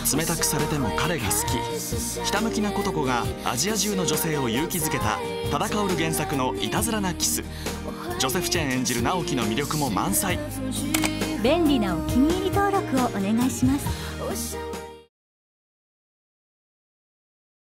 冷たくされても彼が好き、ひたむきな琴子がアジア中の女性を勇気づけた多田薫原作のいたずらなキス。ジョセフ・チェン演じる直樹の魅力も満載。 便利なお気に入り登録をお願いします。